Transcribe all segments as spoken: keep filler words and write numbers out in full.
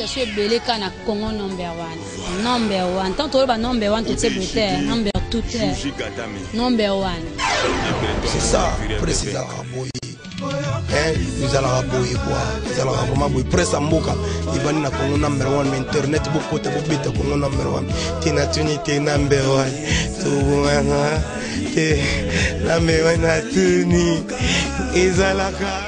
organisation beleka na Congo number one. Number one. Tant que le number one, tout c'est better. Number two, number one. C'est ça, précisément. Nous allons aboyer quoi? Nous allons vraiment aboyer. Presse à Mboka. Il va na Congo number one. Mais internet, beaucoup de beaucoup de Congo number one. Tina Tuni, t'es number one. Tout voilà. T'es number one à Tuni. Izalaka.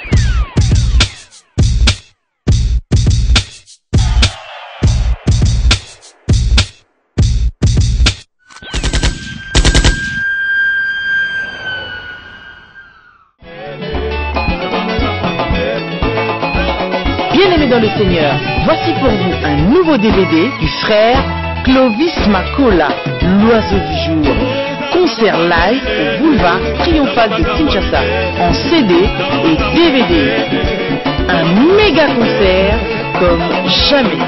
Bien-aimés dans le Seigneur, voici pour vous un nouveau D V D du frère Clovis Makola, l'oiseau du jour. Concert live au boulevard Triomphal de Kinshasa, en C D et D V D. Un méga concert comme jamais.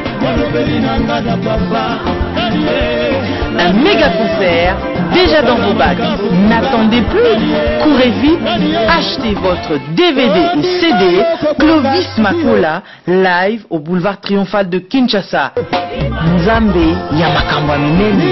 Un méga concert déjà dans vos bacs. N'attendez plus, courez vite, achetez votre D V D et C D Clovis Makola live au boulevard Triomphal de Kinshasa. Nzambe Yamakamwa Minene.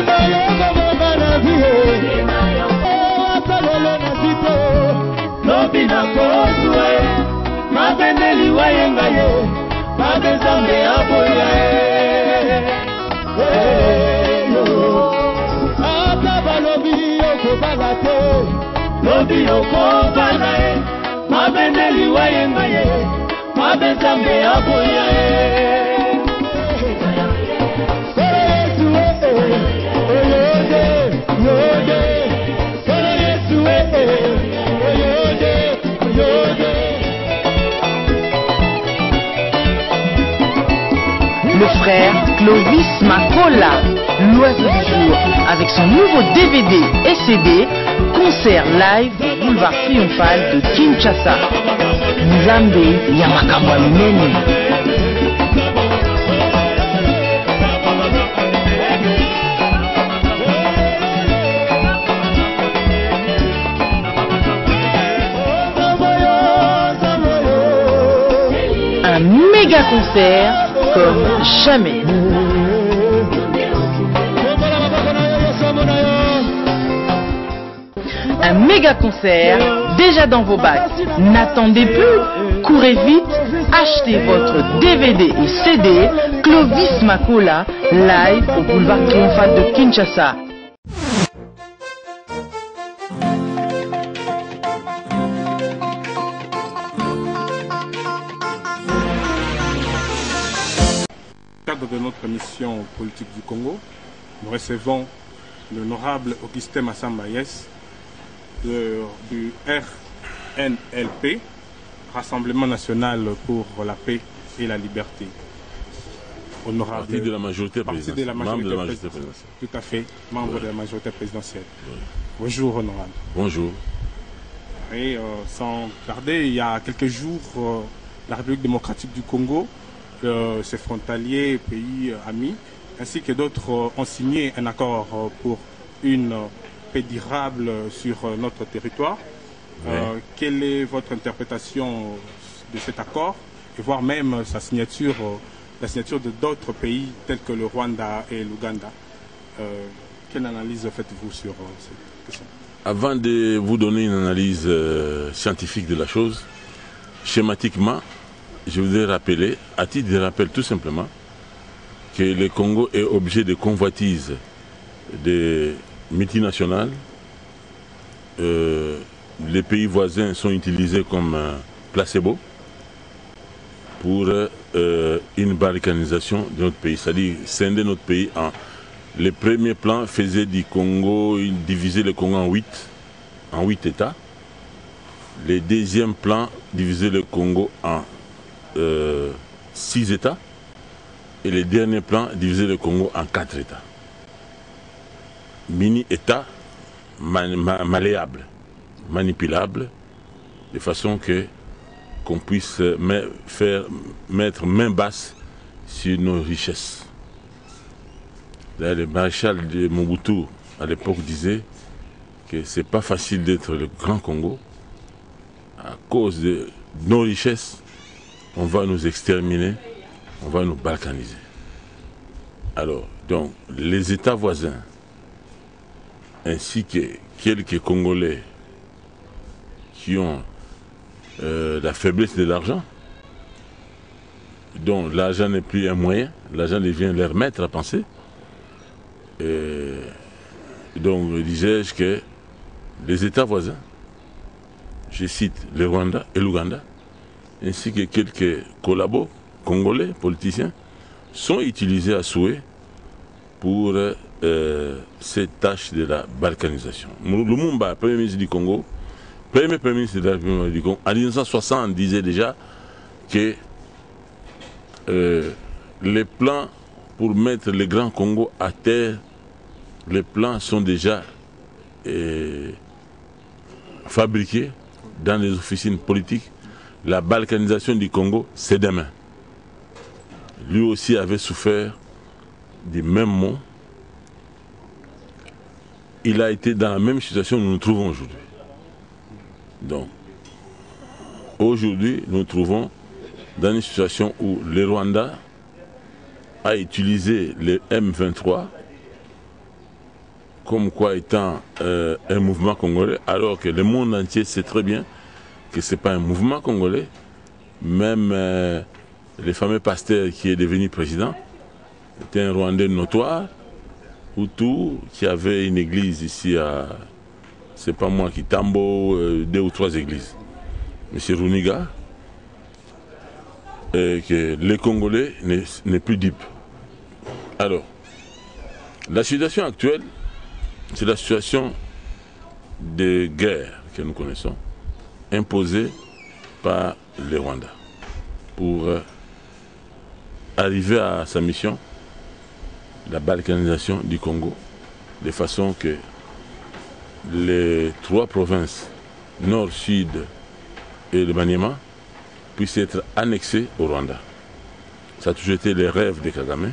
Lobi oko banae, mabendeli wayengaye, mabezambe aboyae. Le frère Clovis Makola, l'oiseau du jour, avec son nouveau D V D et C D, concert live au boulevard Triomphal de Kinshasa. Nzambe Yamakamwa Minene. Un méga concert comme jamais. Un méga concert déjà dans vos bacs. N'attendez plus, courez vite, achetez votre D V D et C D Clovis Makola live au boulevard Triomphal de Kinshasa. Dans le cadre de notre mission politique du Congo, nous recevons l'honorable Augustin Massambayes de, du R N L P, Rassemblement National pour la Paix et la Liberté. Honorable, parti de la majorité présidentielle. De la majorité membre de la majorité présidentielle. Tout à fait, membre oui. de la majorité présidentielle. Oui. Bonjour, honorable. Bonjour. Et euh, sans tarder, il y a quelques jours, euh, la République démocratique du Congo, euh, ses frontaliers, pays euh, amis, ainsi que d'autres euh, ont signé un accord euh, pour une euh, paix durable sur euh, notre territoire. Oui. Euh, quelle est votre interprétation de cet accord et voire même sa signature, euh, la signature de d'autres pays tels que le Rwanda et l'Ouganda? euh, Quelle analyse faites-vous sur euh, cette question? Avant de vous donner une analyse euh, scientifique de la chose, schématiquement, je voudrais rappeler, à titre de rappel tout simplement, que le Congo est objet de convoitises des multinationales. Euh, les pays voisins sont utilisés comme euh, placebo pour euh, une balkanisation de notre pays, c'est-à-dire scinder notre pays en... Le premier plan faisait du Congo, il divisait le Congo en huit, en huit États. Le deuxième plan divisait le Congo en euh, six États. Et le dernier plan divisait le Congo en quatre États. Mini-États man, ma, malléables, manipulables, de façon que qu'on puisse me, faire, mettre main basse sur nos richesses. Là, le maréchal de Mobutu, à l'époque, disait que ce n'est pas facile d'être le Grand Congo. À cause de nos richesses, on va nous exterminer on va nous balkaniser. Alors, donc, les États voisins, ainsi que quelques Congolais qui ont euh, la faiblesse de l'argent, dont l'argent n'est plus un moyen, l'argent devient leur maître à penser. Et donc, disais-je que les États voisins, je cite le Rwanda et l'Ouganda, ainsi que quelques collabos congolais, politiciens, sont utilisés à souhait pour euh, cette tâche de la balkanisation. Lumumba, Premier ministre du Congo, Premier Premier ministre de la République du Congo, en mille neuf cent soixante, disait déjà que euh, les plans pour mettre le Grand Congo à terre, les plans sont déjà euh, fabriqués dans les officines politiques. La balkanisation du Congo, c'est demain. Lui aussi avait souffert du même mot. Il a été dans la même situation que nous nous trouvons aujourd'hui. Donc, aujourd'hui, nous nous trouvons dans une situation où le Rwanda a utilisé le M vingt-trois comme quoi étant euh, un mouvement congolais, alors que le monde entier sait très bien que ce n'est pas un mouvement congolais. Même euh, le fameux pasteur qui est devenu président était un Rwandais notoire, Hutu, qui avait une église ici à, c'est pas moi qui Tambo, euh, deux ou trois églises. Monsieur Runiga, et que les Congolais n'est plus deep. Alors, la situation actuelle, c'est la situation de guerre que nous connaissons, imposée par le Rwanda pour euh, arriver à sa mission, la balkanisation du Congo, de façon que les trois provinces, nord, sud et le Maniema, puissent être annexées au Rwanda. Ça a toujours été les rêves de Kagame.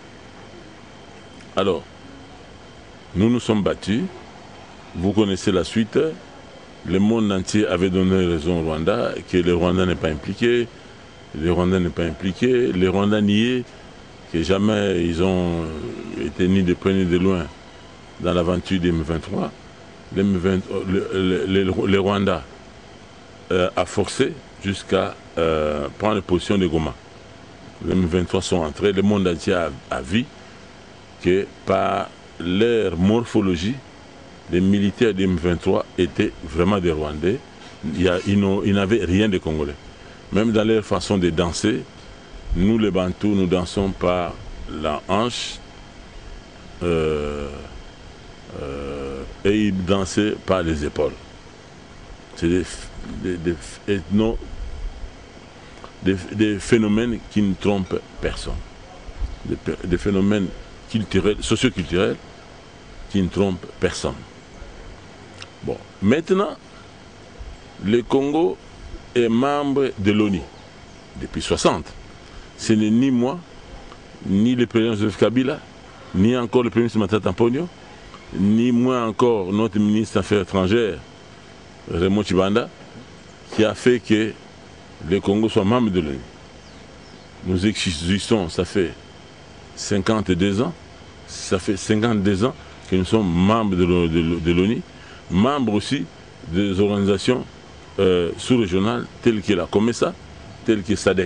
Alors, nous nous sommes battus, vous connaissez la suite, le monde entier avait donné raison au Rwanda, que le Rwanda n'est pas impliqué, le Rwanda n'est pas impliqué, les Rwandais niaient que jamais ils ont été ni de près ni de loin dans l'aventure des M vingt-trois. Le, le, le, le Rwanda euh, a forcé jusqu'à euh, prendre position de Goma. Les M vingt-trois sont entrés, le monde entier a, a vu que par leur morphologie, les militaires des M vingt-trois étaient vraiment des Rwandais. Il y a, ils n'avaient rien de Congolais. Même dans leur façon de danser, nous les Bantous, nous dansons par la hanche euh, euh, et ils dansaient par les épaules. C'est des, des, des, ethno, des, des phénomènes qui ne trompent personne. Des, des phénomènes culturels, socioculturels qui ne trompent personne. Bon, maintenant, le Congo est membre de l'ONU depuis soixante. Ce n'est ni moi, ni le président Joseph Kabila, ni encore le premier ministre Matata Mponyo, ni moins encore notre ministre des Affaires étrangères, Raymond Tshibanda, qui a fait que le Congo soit membre de l'ONU. Nous existons, ça fait cinquante-deux ans, ça fait cinquante-deux ans que nous sommes membres de l'ONU, membres aussi des organisations euh, sous-régionales telles que la COMESA, telles que SADC.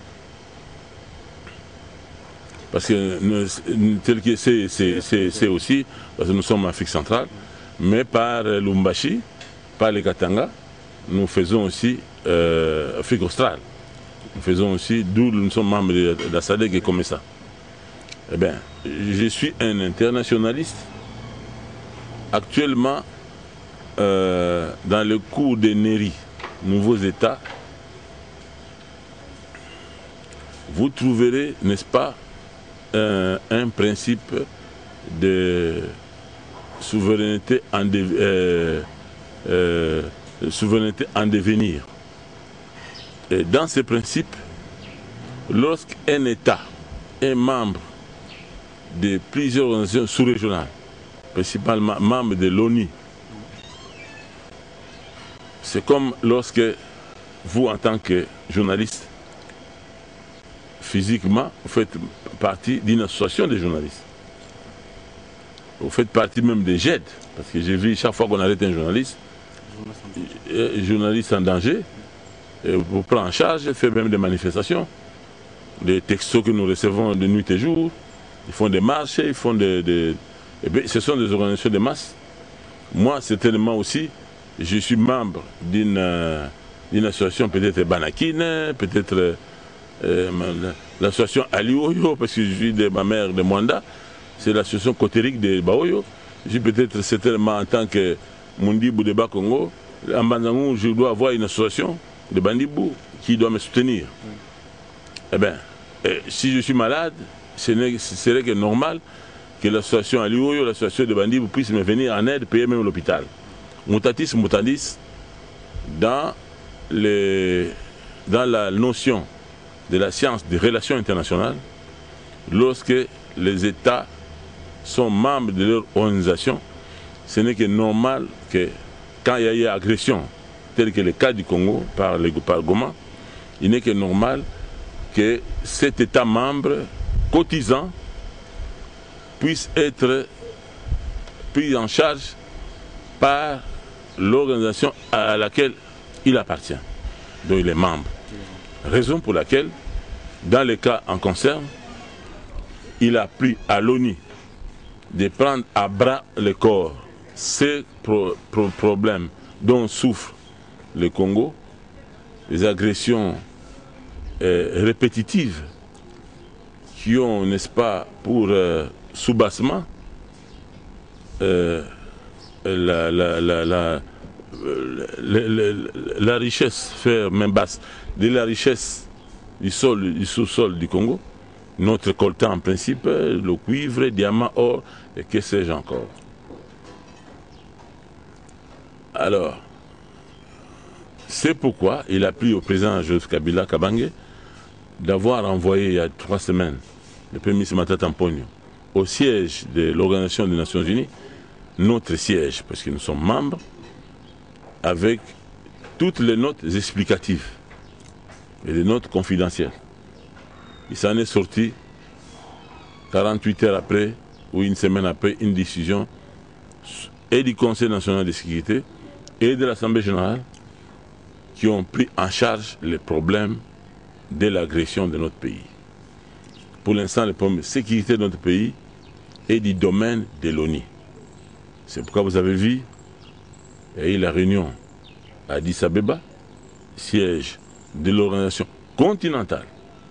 Parce que tel que c'est aussi, parce que nous sommes en Afrique centrale, mais par Lumbashi, par les Katanga, nous faisons aussi euh, Afrique australe. Nous faisons aussi, d'où nous sommes membres de la SADC et comme ça. Eh bien, je suis un internationaliste. Actuellement, euh, dans le cours des N E R I, nouveaux États, vous trouverez, n'est-ce pas, un, un principe de souveraineté en, de, euh, euh, souveraineté en devenir. Et dans ce principe, lorsqu'un État est membre de plusieurs organisations sous-régionales, principalement membre de l'ONU, c'est comme lorsque vous, en tant que journaliste, physiquement, vous faites partie d'une association des journalistes. Vous faites partie même des G E D, parce que j'ai vu chaque fois qu'on arrête un journaliste, un journaliste en danger, et vous prend en charge, fait même des manifestations, des textos que nous recevons de nuit et jour, ils font des marches, ils font des... des eh bien, ce sont des organisations de masse. Moi, certainement aussi, je suis membre d'une euh, association peut-être Banakine, peut-être euh, l'association Alioyo, parce que je suis de ma mère de Mwanda, c'est l'association cotérique de Baoyo. Je suis peut-être certainement en tant que Mundibou de Bas-Congo, en Banzangou, je dois avoir une association de Bandibou qui doit me soutenir. Oui. Eh bien, eh, si je suis malade, ce serait que normal que l'association Alioyo, l'association de Bandibou puisse me venir en aide, payer même l'hôpital. Mutatis mutandis, dans, les, dans la notion de la science des relations internationales, lorsque les États sont membres de leur organisation, ce n'est que normal que quand il y a eu agression, tel que le cas du Congo par, le, par Goma, il n'est que normal que cet État membre cotisant puisse être pris en charge par l'organisation à laquelle il appartient, dont il est membre. Raison pour laquelle, dans les cas en concerne, il a pris à l'ONU de prendre à bras le corps ces pro pro problèmes dont souffre le Congo, les agressions euh, répétitives qui ont, n'est-ce pas, pour euh, soubassement euh, la, la, la, la, la, la, la richesse, faire main basse, de la richesse du sol, du sous-sol du Congo, notre coltan en principe, le cuivre, diamant, or, et que sais-je encore. Alors, c'est pourquoi il a pris au président Joseph Kabila Kabange d'avoir envoyé il y a trois semaines le premier ministre Matata Mponyo au siège de l'Organisation des Nations Unies, notre siège, parce que nous sommes membres, avec toutes les notes explicatives et les notes confidentielles. Il s'en est sorti quarante-huit heures après, ou une semaine après, une décision et du Conseil national de sécurité et de l'Assemblée générale qui ont pris en charge les problèmes de l'agression de notre pays. Pour l'instant, le problème de sécurité de notre pays est du domaine de l'ONU. C'est pourquoi vous avez vu, il y a eu la réunion à Addis Abeba, siège de l'organisation continentale,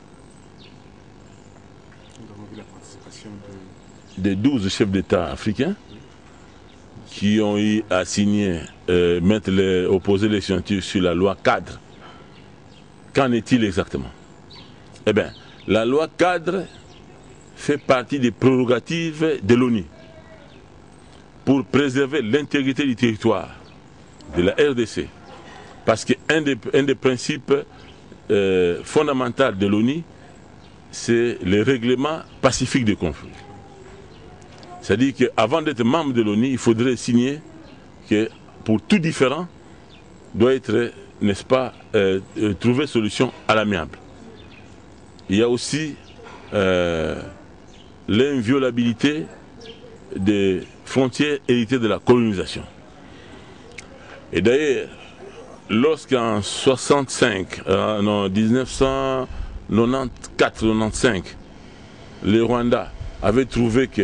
des douze chefs d'État africains qui ont eu à signer, euh, mettre les, opposer les scientifiques sur la loi cadre. Qu'en est-il exactement? Eh bien, la loi cadre fait partie des prérogatives de l'ONU pour préserver l'intégrité du territoire de la R D C. Parce qu'un des, un des principes euh, fondamentaux de l'ONU, c'est le règlement pacifique des conflits. C'est-à-dire qu'avant d'être membre de l'ONU, il faudrait signer que pour tout différent, doit être, n'est-ce pas, euh, euh, trouver solution à l'amiable. Il y a aussi euh, l'inviolabilité des frontières héritées de la colonisation. Et d'ailleurs, lorsqu'en soixante-cinq, euh, non, mille neuf cent quatre-vingt-quatres quatre-vingt-quinze, le Rwanda avait trouvé que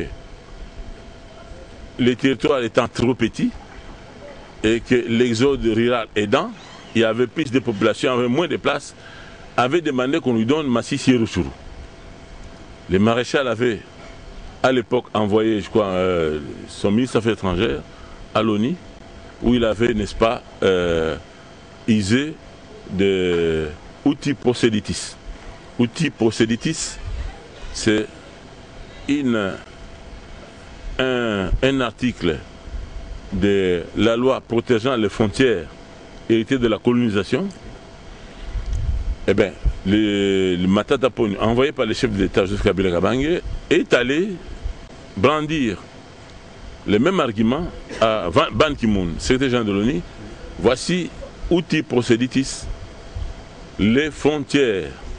les territoires étant trop petits et que l'exode rural aidant, il y avait plus de population, il y avait moins de place, avait demandé qu'on lui donne Massissi Ruchuru. Le maréchal avait à l'époque envoyé, je crois, euh, son ministre des Affaires étrangères à l'ONU, où il avait, n'est-ce pas, euh, usé de outils procéditis. Outils procéditis, c'est une Un, un article de la loi protégeant les frontières héritées de la colonisation. Eh bien, le, le Matata Mponyo, envoyé par le chef d'État Joseph Kabila Kabange, est allé brandir le même argument à Ban Ki-moon, secrétaire général de l'ONU. Voici outil procéditis, les frontières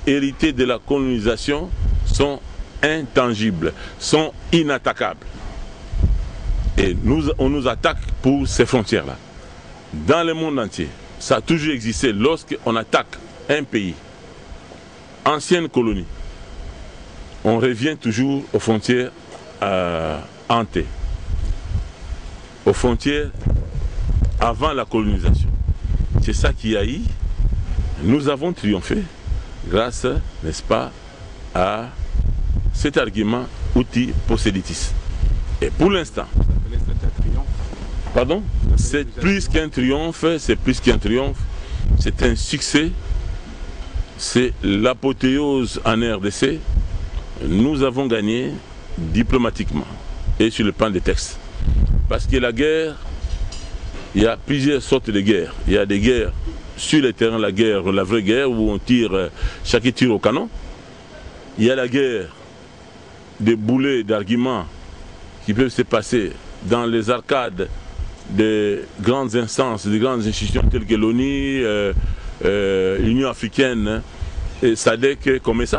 hérités de la colonisation sont intangibles, sont inattaquables. Et nous, on nous attaque pour ces frontières-là. Dans le monde entier, ça a toujours existé. Lorsqu'on attaque un pays, ancienne colonie, on revient toujours aux frontières euh, hantées, aux frontières avant la colonisation. C'est ça qui a eu. Nous avons triomphé grâce, n'est-ce pas, à cet argument outil posséditis. Et pour l'instant, pardon, c'est plus qu'un triomphe, c'est plus qu'un triomphe, c'est un succès, c'est l'apothéose en R D C. Nous avons gagné diplomatiquement et sur le plan des textes. Parce que la guerre, il y a plusieurs sortes de guerres. Il y a des guerres sur le terrain, la guerre, la vraie guerre, où on tire, chacun tire au canon. Il y a la guerre des boulets d'arguments qui peuvent se passer dans les arcades des grandes instances, des grandes institutions telles que l'ONU, euh, euh, l'Union africaine, et S A D C, comme ça.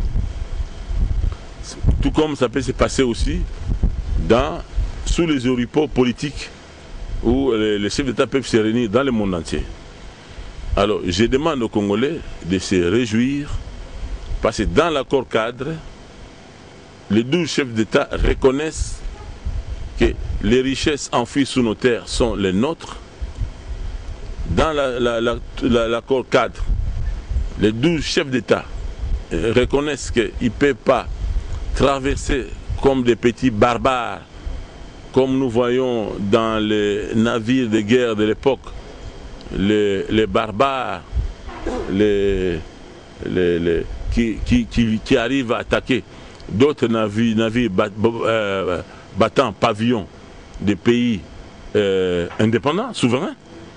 Tout comme ça peut se passer aussi dans, sous les oripeaux politiques où les, les chefs d'État peuvent se réunir dans le monde entier. Alors, je demande aux Congolais de se réjouir parce que dans l'accord cadre, les douze chefs d'État reconnaissent que les richesses enfouies sous nos terres sont les nôtres. Dans l'accord la, la, la, la, cadre, les douze chefs d'État reconnaissent qu'ils ne peuvent pas traverser comme des petits barbares, comme nous voyons dans les navires de guerre de l'époque, les, les barbares les, les, les, qui, qui, qui, qui arrivent à attaquer d'autres navires, navires bat, euh, battant pavillon des pays euh, indépendants, souverains.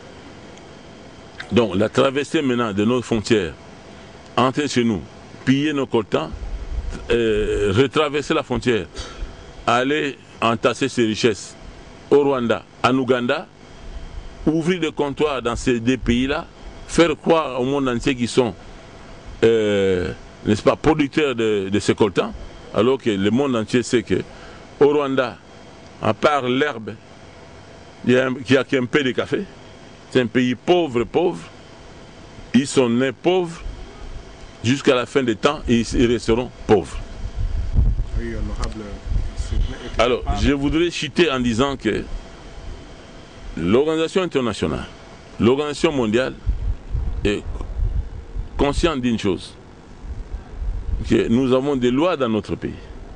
Donc la traversée maintenant de nos frontières, entrer chez nous, piller nos coltans, euh, retraverser la frontière, aller entasser ses richesses au Rwanda, en Ouganda, ouvrir des comptoirs dans ces deux pays-là, faire croire au monde entier qu'ils sont, euh, n'est-ce pas, producteurs de, de ces coltans, alors que le monde entier sait que au Rwanda, à part l'herbe, il n'y a, a qu'un peu de café. C'est un pays pauvre, pauvre. Ils sont nés pauvres. Jusqu'à la fin des temps, ils, ils resteront pauvres. Oui, honorable. Alors, je voudrais chuter en disant que l'organisation internationale, l'organisation mondiale est consciente d'une chose, que nous avons des lois dans notre pays.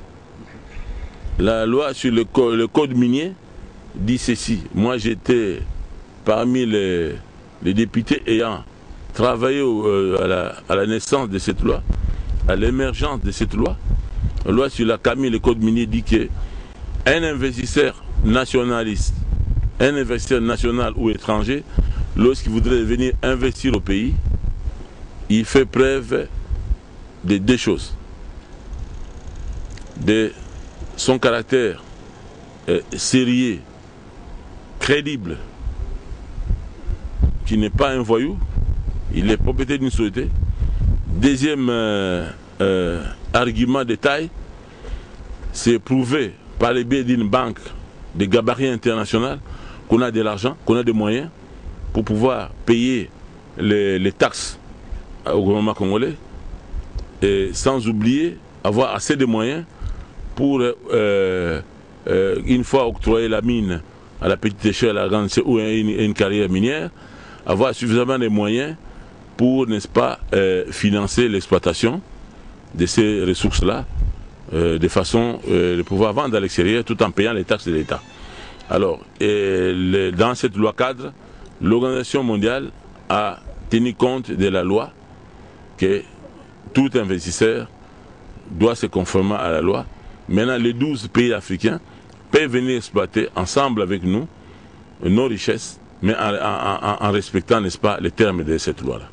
La loi sur le, co le code minier dit ceci. Moi, j'étais parmi les, les députés ayant travaillé au, euh, à, la, à la naissance de cette loi, à l'émergence de cette loi. La loi sur la Camille, le code minier dit que un investisseur nationaliste, un investisseur national ou étranger, lorsqu'il voudrait venir investir au pays, il fait preuve de deux choses. De son caractère euh, sérieux, crédible, qui n'est pas un voyou, il est propriétaire d'une société. Deuxième euh, euh, argument de taille, c'est prouvé par le biais d'une banque de gabarit international qu'on a de l'argent, qu'on a des moyens pour pouvoir payer les, les taxes au gouvernement congolais, et sans oublier avoir assez de moyens pour, euh, euh, une fois octroyer la mine à la petite échelle, à la grande échelle, ou une, une carrière minière, avoir suffisamment de moyens pour, n'est-ce pas, euh, financer l'exploitation de ces ressources-là, euh, de façon euh, de pouvoir vendre à l'extérieur tout en payant les taxes de l'État. Alors, et le, dans cette loi cadre, l'Organisation mondiale a tenu compte de la loi que tout investisseur doit se conformer à la loi. Maintenant, les douze pays africains peuvent venir exploiter ensemble avec nous nos richesses, mais en, en, en respectant, n'est-ce pas, les termes de cette loi-là.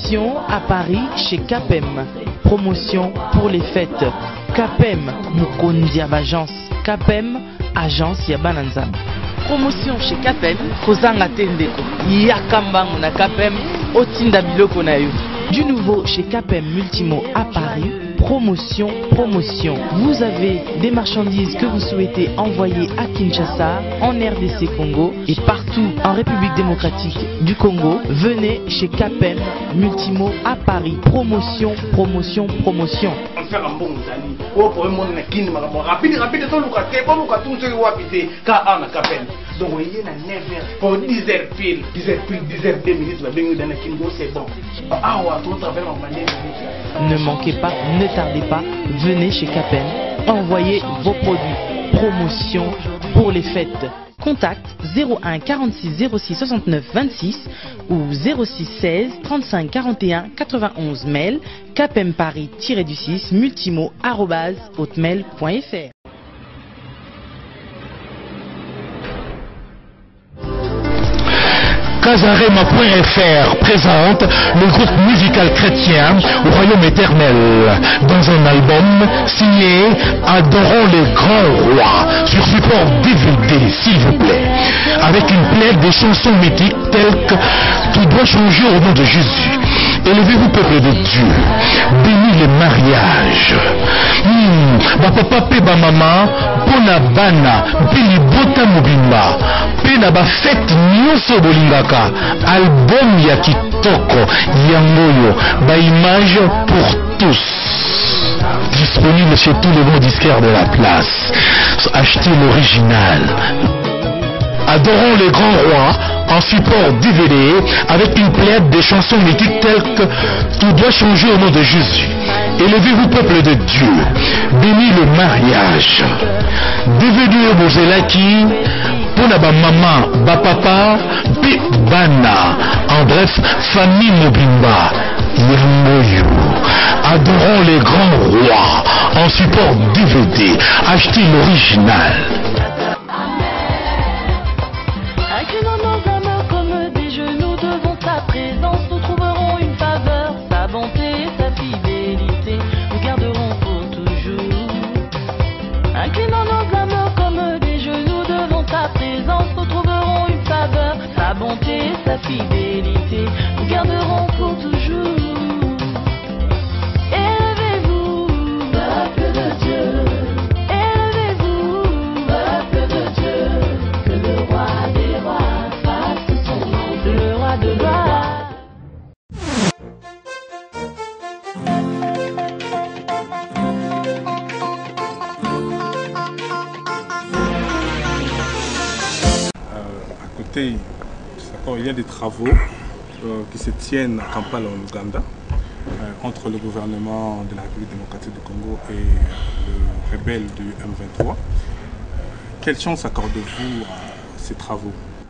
Promotion à Paris chez Capem. Promotion pour les fêtes. Capem, Mukondi Agence. Capem, agence Yabananza. Promotion chez Capem, Kozanga Tendeko. Yakambang na Capem, Otinda Biloko na yo. Du nouveau chez Capem Multimo à Paris. Promotion, promotion. Vous avez des marchandises que vous souhaitez envoyer à Kinshasa, en R D C Congo et partout en République démocratique du Congo. Venez chez Capem Multimo à Paris. Promotion, promotion, promotion. Faire un bon zali. Oh, pour le monde, rapide, rapide, tout le cas, bon, le cas, tout ce qui va habiter, car on a Capem. Donc, vous voyez, il y a neuf heures pour dix heures pile, dix heures pile, dix heures deux minutes, la bienvenue dans le Kingo, c'est bon. Ah, ouais, tout à fait, on va dire. Ne manquez pas, ne tardez pas, venez chez Capem, envoyez vos produits. Promotion pour les fêtes. Contact zéro un quarante-six zéro six soixante-neuf vingt-six ou zéro six seize trente-cinq quarante et un quatre-vingt-onze. Mail capempari-du-six multimo arobase hotmail point fr. Casarema point F R présente le groupe musical chrétien au Royaume éternel dans un album signé Adorons les grands rois sur support D V D, s'il vous plaît, avec une plaide de chansons mythiques telles que Tout doit changer au nom de Jésus, Élevez-vous peuple de Dieu, Bénis le mariage, hmm, ba papa pe ba mama pona bana pili bota mobimba pe na ba fête nyonso bolingaka. Album ya kitoko yangoyo, ba image pour tous, disponible chez tous les bons disquaires de la place. Achetez l'original. Adorons les grands rois en support D V D avec une plaide de chansons mythiques telles que Tout doit changer au nom de Jésus, Élevez-vous peuple de Dieu, Bénis le mariage. D V D Bozelaki Pona ba maman, ba papa, pi bana. En bref, famille mobimba. Yangoyo. Adorons les grands rois en support D V D. Achetez l'original. Inclinant nos âmes comme des genoux devant ta présence, nous trouverons une faveur, sa bonté et sa fidélité, nous garderons pour toujours. Inclinant nos âmes comme des genoux devant ta présence, nous trouverons une faveur, sa bonté et sa fidélité, nous garderons pour toujours. Élevez-vous, peuple de Dieu. Élevez-vous, peuple de Dieu. Que le roi des rois fasse son nom, le roi de gloire. À côté, il y a des travaux euh, qui se tiennent à Kampala en Ouganda euh, entre le gouvernement de la République démocratique du Congo et le rebelle du M vingt-trois. Quelle chance accordez-vous à ces travaux?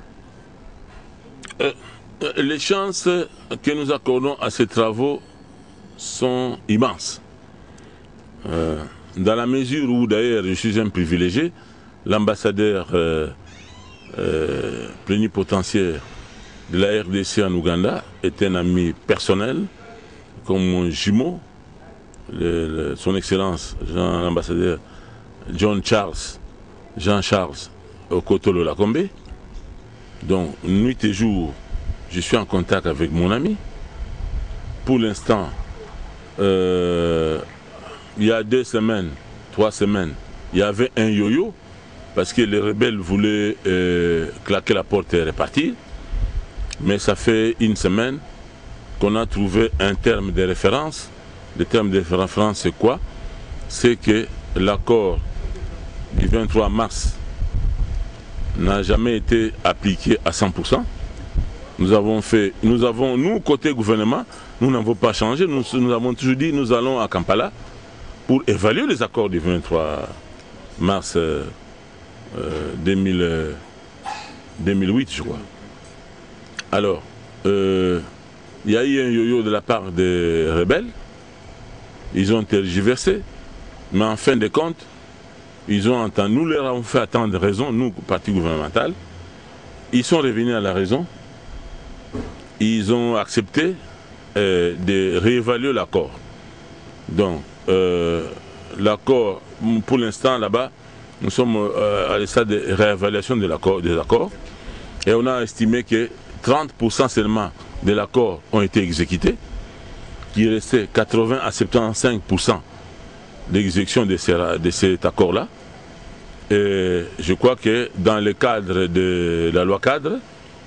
euh, Les chances que nous accordons à ces travaux sont immenses. Euh, dans la mesure où d'ailleurs je suis un privilégié, l'ambassadeur euh, euh, plénipotentiaire de la R D C en Ouganda est un ami personnel, comme mon jumeau, le, le, son Excellence l'ambassadeur John Charles, Jean Charles Okotolo Lakombe. Donc nuit et jour, je suis en contact avec mon ami. Pour l'instant, euh, il y a deux semaines, trois semaines, il y avait un yo-yo parce que les rebelles voulaient euh, claquer la porte et repartir. Mais ça fait une semaine qu'on a trouvé un terme de référence. Le terme de référence, c'est quoi? C'est que l'accord du vingt-trois mars n'a jamais été appliqué à cent pour cent. Nous avons fait, nous avons, nous, côté gouvernement, nous n'avons pas changé. Nous, nous avons toujours dit, nous allons à Kampala pour évaluer les accords du vingt-trois mars euh, euh, deux mille, euh, deux mille huit, je crois. Alors, euh, il y a eu un yo-yo de la part des rebelles. Ils ont tergiversé, mais en fin de compte, ils ont entendu, nous leur avons fait attendre raison, nous, parti gouvernemental. Ils sont revenus à la raison. Ils ont accepté euh, de réévaluer l'accord. Donc, euh, l'accord, pour l'instant là-bas, nous sommes euh, à l'état de réévaluation de l'accord, des accords, et on a estimé que trente pour cent seulement de l'accord ont été exécutés, qu'il restait quatre-vingts à soixante-quinze pour cent d'exécution de, de cet accord-là. Et je crois que dans le cadre de la loi cadre,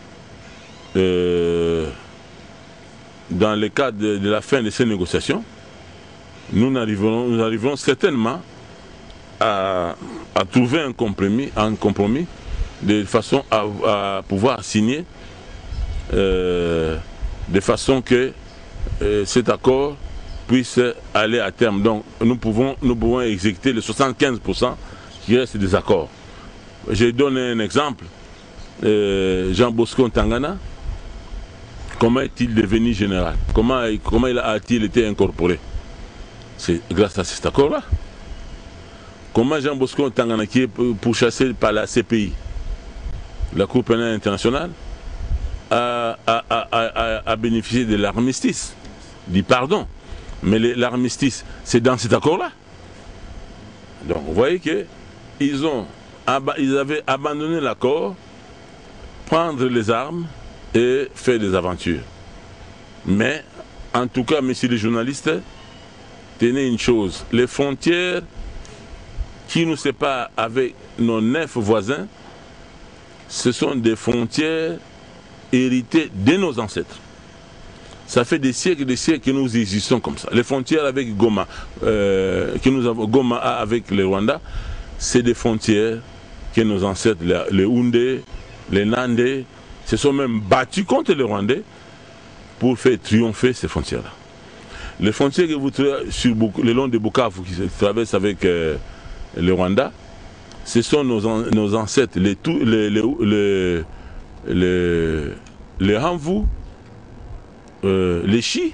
euh, dans le cadre de, de la fin de ces négociations, nous arriverons, nous arriverons certainement à, à trouver un compromis, un compromis de façon à, à pouvoir signer euh, de façon que euh, cet accord puisse aller à terme. Donc nous pouvons, nous pouvons exécuter les soixante-quinze pour cent qui restent des accords. Je donne un exemple. Euh, Jean Bosco Ntagana, comment est-il devenu général? Comment, comment il a-t-il été incorporé? C'est grâce à cet accord-là. Comment Jean Bosco Ntagana, qui est pourchassé par la C P I, la Cour pénale internationale, a, a, a, a, a bénéficié de l'armistice, du pardon. Mais l'armistice, c'est dans cet accord-là. Donc vous voyez qu'ils ont, ils avaient abandonné l'accord, prendre les armes et faire des aventures. Mais, en tout cas, messieurs les journalistes, tenez une chose, les frontières qui nous séparent avec nos neuf voisins, ce sont des frontières héritées de nos ancêtres. Ça fait des siècles et des siècles que nous existons comme ça. Les frontières avec Goma, euh, que nous avons, Goma a avec le Rwanda, c'est des frontières que nos ancêtres, les, les Houndé, les Nandé, se sont même battus contre les Rwandais pour faire triompher ces frontières-là. Les frontières que vous trouvez sur, le long de Bukavu qui se traversent avec euh, le Rwanda, ce sont nos, nos ancêtres, les, les, les, les, les, les Hamvou, euh, les Chi,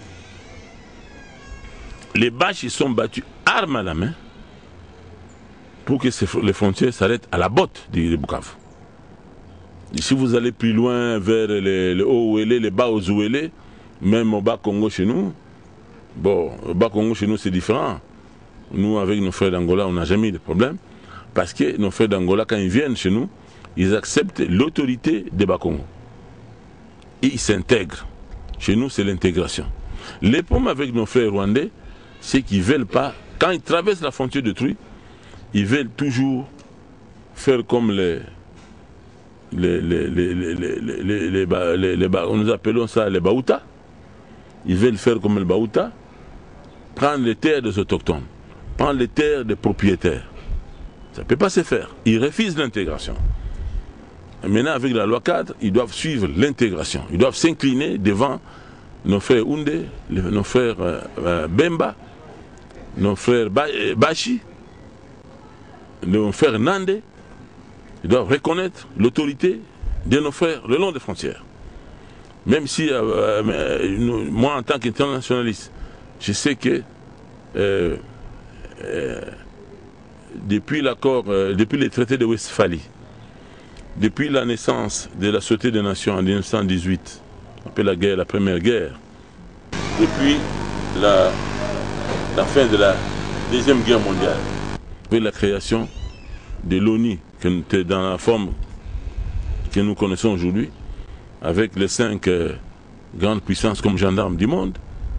les Baches, ils sont battus armes à la main pour que ces, les frontières s'arrêtent à la botte de Bukavu. Et si vous allez plus loin vers les, les Hauts-Ouélé, les Bas-Ozouélé, même au Bas-Congo chez nous, bon, au Bas-Congo chez nous c'est différent. Nous, avec nos frères d'Angola, on n'a jamais eu de problème. Parce que nos frères d'Angola, quand ils viennent chez nous, ils acceptent l'autorité des Bas-Congo. Et ils s'intègrent. Chez nous, c'est l'intégration. Les problèmes avec nos frères rwandais, c'est qu'ils ne veulent pas, quand ils traversent la frontière de Trui, ils veulent toujours faire comme les... Les, les, les, les, les, les, les, les, les, nous appelons ça les Baouta. Ils veulent faire comme les Baouta, prendre les terres des autochtones, prendre les terres des propriétaires. Ça ne peut pas se faire. Ils refusent l'intégration. Maintenant, avec la loi cadre, ils doivent suivre l'intégration. Ils doivent s'incliner devant nos frères Houndé, nos frères euh, Bemba, nos frères Bachi, nos frères Nandé. Ils doivent reconnaître l'autorité de nos frères le long des frontières. Même si, euh, euh, nous, moi en tant qu'internationaliste, je sais que euh, euh, depuis l'accord, euh, depuis les traités de Westphalie, depuis la naissance de la Société des Nations en mille neuf cent dix-huit, après la guerre, la première guerre, depuis la, la fin de la Deuxième Guerre mondiale, depuis la création de l'ONU, dans la forme que nous connaissons aujourd'hui, avec les cinq euh, grandes puissances comme gendarmes du monde,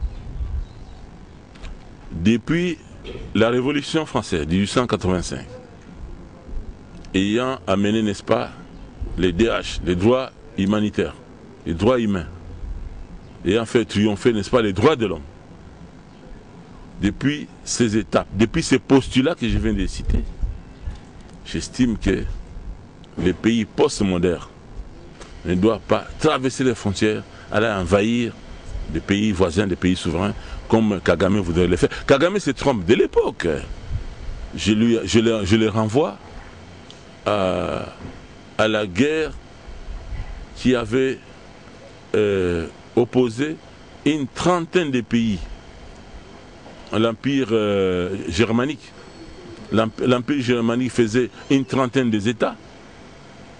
depuis la Révolution française de mille huit cent quatre-vingt-cinq, ayant amené, n'est-ce pas, les D H, les droits humanitaires, les droits humains, ayant fait triompher, n'est-ce pas, les droits de l'homme. Depuis ces étapes, depuis ces postulats que je viens de citer, j'estime que les pays post-modernes ne doivent pas traverser les frontières, aller envahir des pays voisins, des pays souverains, comme Kagame voudrait le faire. Kagame se trompe de l'époque. Je, lui, je, le, je le renvoie à, à la guerre qui avait euh, opposé une trentaine de pays à l'Empire euh, germanique. L'Empire germanique faisait une trentaine des États.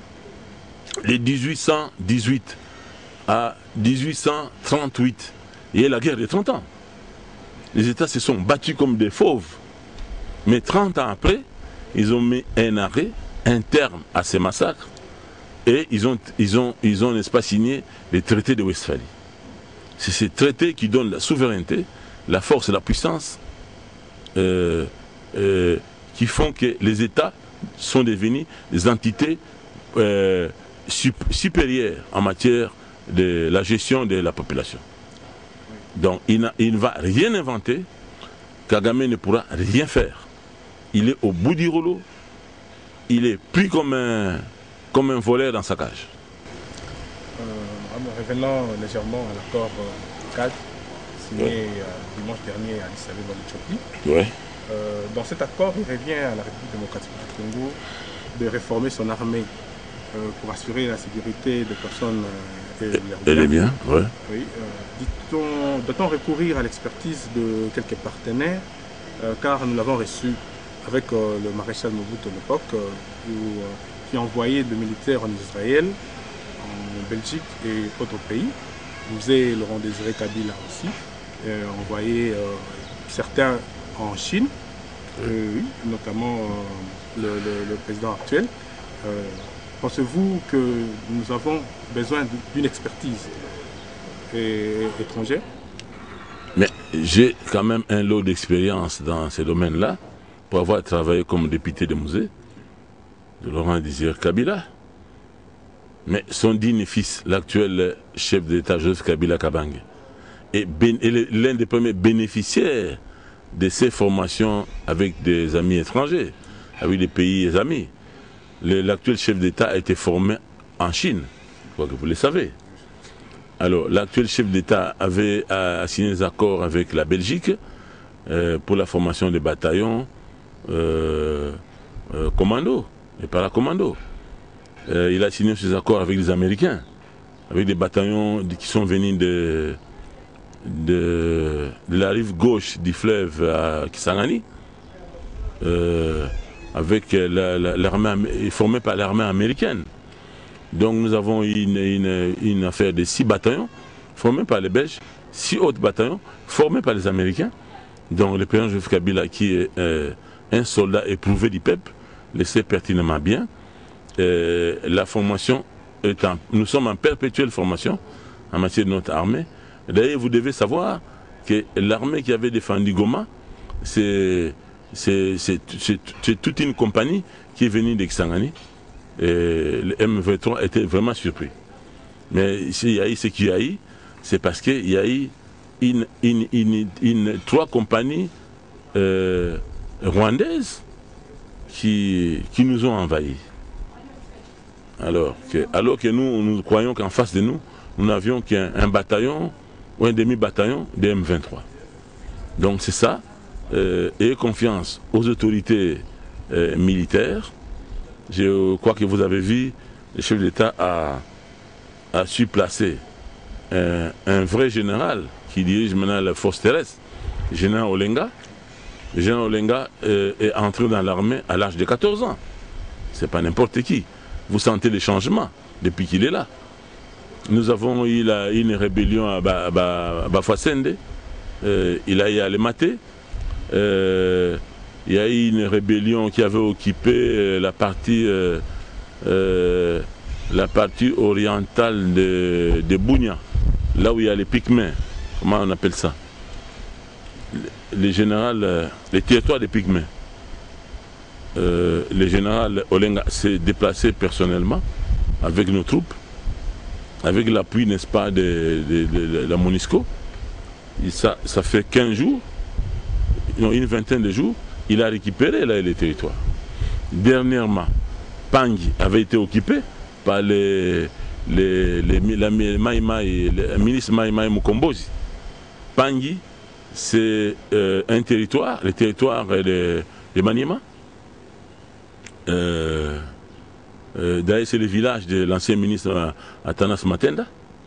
De mille huit cent dix-huit à mille huit cent trente-huit, il y a eu la guerre de trente ans. Les États se sont battus comme des fauves. Mais trente ans après, ils ont mis un arrêt, un terme à ces massacres, et ils ont, ils ont, ils ont n'est-ce pas, signé les traités de Westphalie. C'est ces traités qui donnent la souveraineté, la force et la puissance euh, euh, qui font que les États sont devenus des entités euh, sup supérieures en matière de la gestion de la population. Donc il, il ne va rien inventer, Kagame ne pourra rien faire. Il est au bout du rouleau, il est pris comme un, comme un voleur dans sa cage. Euh, revenant légèrement à l'accord euh, cadre signé ouais. euh, dimanche dernier à Addis Abeba en Éthiopie. Ouais. Euh, dans cet accord, il revient à la République démocratique du Congo de réformer son armée euh, pour assurer la sécurité des personnes euh, et, et leurs biens. Ouais. Oui, euh, doit-on recourir à l'expertise de quelques partenaires euh, car nous l'avons reçu avec euh, le maréchal Mobutu de l'époque euh, euh, qui a envoyé des militaires en Israël, en Belgique et autres pays. Vous avez Laurent Désiré Kabila aussi, euh, envoyé euh, certains en Chine, euh, oui, notamment euh, le, le, le président actuel. Euh, Pensez-vous que nous avons besoin d'une expertise et, étrangère? Mais j'ai quand même un lot d'expérience dans ces domaines-là pour avoir travaillé comme député de musée de Laurent Désiré Kabila. Mais son digne fils, l'actuel chef d'État Joseph Kabila Kabange, est, est l'un des premiers bénéficiaires de ces formations avec des amis étrangers, avec des pays amis. L'actuel chef d'État a été formé en Chine, je crois que vous le savez. Alors, l'actuel chef d'État avait a signé des accords avec la Belgique euh, pour la formation des bataillons euh, euh, commando, et paracommandos. Euh, il a signé ces accords avec les Américains, avec des bataillons qui sont venus de, de, de la rive gauche du fleuve à Kisangani, euh, avec l'armée la, la, formée par l'armée américaine. Donc nous avons une, une, une affaire de six bataillons formés par les Belges, six autres bataillons formés par les Américains. Donc le président Joseph Kabila, qui est euh, un soldat éprouvé du peuple, le sait pertinemment bien. Euh, la formation est en, nous sommes en perpétuelle formation en matière de notre armée. D'ailleurs, vous devez savoir que l'armée qui avait défendu Goma, c'est toute une compagnie qui est venue de Kisangani. Et le M vingt-trois était vraiment surpris. Mais s'il y a eu ce qu'il y a eu, c'est parce qu'il y a eu une, une, une, une, trois compagnies euh, rwandaises qui, qui nous ont envahis. Alors que, alors que nous, nous croyons qu'en face de nous, nous n'avions qu'un un bataillon ou un demi-bataillon de M vingt-trois. Donc c'est ça, euh, ayez confiance aux autorités euh, militaires. Je crois que vous avez vu, le chef d'État a, a su placer un, un vrai général qui dirige maintenant la force terrestre, le général Olenga. Le général Olenga euh, est entré dans l'armée à l'âge de quatorze ans. Ce n'est pas n'importe qui. Vous sentez les changements depuis qu'il est là. Nous avons eu la, une rébellion à Bafouassende. Euh, il a eu à Lemate. Euh, il y a eu une rébellion qui avait occupé euh, la, partie, euh, euh, la partie orientale de, de Bunia, là où il y a les Pygmées. Comment on appelle ça? Les générales, euh, les territoires des Pygmées. Euh, le général Olenga s'est déplacé personnellement avec nos troupes, avec l'appui, n'est-ce pas, de, de, de, de la MONUSCO. Et ça, ça fait quinze jours, une vingtaine de jours, il a récupéré là, les territoires. Dernièrement, Pangi avait été occupé par les, les, les, la, Maïmaï, le ministre Maïmaï Mukombozi. Pangi, c'est euh, un territoire, le territoire de, de Maniema. Euh, euh, D'ailleurs, c'est le village de l'ancien ministre Atanas Matenda.